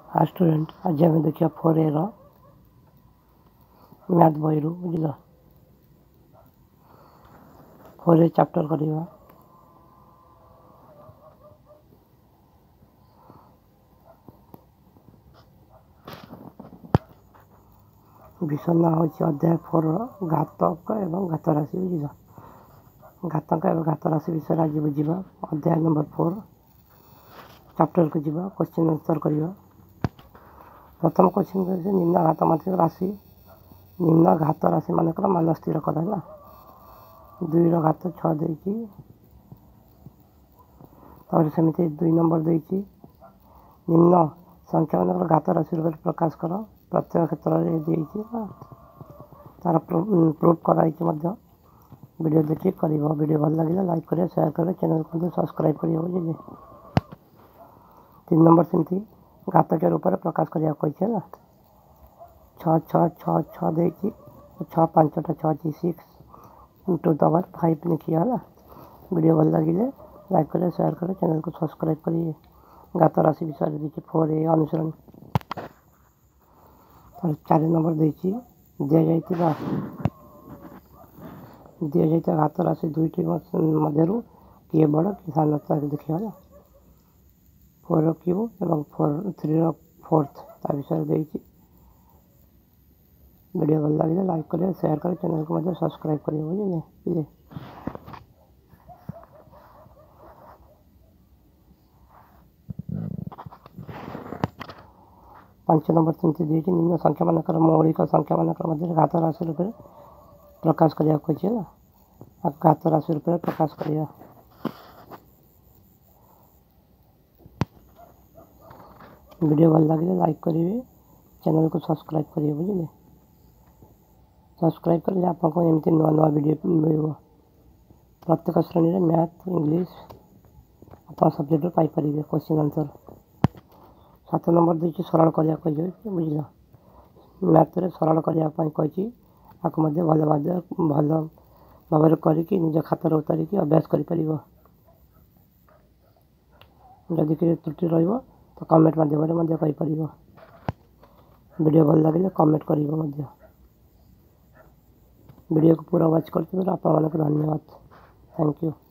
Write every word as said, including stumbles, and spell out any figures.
हाँ स्टूडेंट आज आम देखा फोर ए मैथ बही रू बुझल फोर ए चैप्टर करवा विषय ना हूँ अध्याय फोर घातक एवं घात राशि बुझल घातक एवं घात राशि विषय आज बुझा अध्याय नंबर फोर चैप्टर को जीवा क्वेश्चन आंसर करवा प्रथम क्वेश्चन निम्न घात मात्रिक राशि निम्न घात राशि मानकर मान स्थिर कराला दुई घात छः देती सेमती दुई नंबर देती निम्न संख्या मान घात राशि रूप प्रकाश कर प्रत्येक क्षेत्र में तार प्रूफ कराई वीडियो देखिए कर वीडियो भल लगे लाइक करें शेयर करें चैनल को सब्सक्राइब करिए बुझे तीन नंबर सेमती घात के रूप में प्रकाश करिया कही छः छः छः छः देखिए छः पांचटा छः सिक्स टू दवर फाइव लिखिए है वीडियो भल लगे लाइक करें शेयर करें चैनल को सब्सक्राइब करिए घात राशि विषय देखिए फोर ए अनुसरण चार नंबर देखिए दि जा दि जा घात राशि दुईटी मध्य किए बड़ कि सान देखिए फोर क्यूब एवं फोर थ्री फोर्थ ता विषय देखिए वीडियो भल लगे लाइक करें शेयर करें चैनल को सब्सक्राइब करिए बुझे बुझे पांच नंबर सेमती देखिए निम्न संख्या मानकर मौलिक संख्या मानकर मध्य घात राशि रूप प्रकाश करिया कही घात राशि रूप प्रकाश करिया वीडियो भल लगे लाइक करेंगे चैनल को सब्सक्राइब करिए बुझे सब्सक्राइब करें आपको एमती नुआ नुआ वीडियो मिल प्रत्येक श्रेणी में मैथ इंग्लिश आप सब्जेक्ट पाइपर क्वेश्चन आंसर सात नंबर देखिए सरल करिया कही बुझल मैथ सरल करने कही आपको भल भल भाव करके निज खातर उतारिकी अभ्यास कर जदि कि त्रुटि रही तो कमेंट माध्यम कहीपर वीडियो भल लगे कमेंट कर वीडियो को पूरा वॉच करते आप धन्यवाद थैंक यू।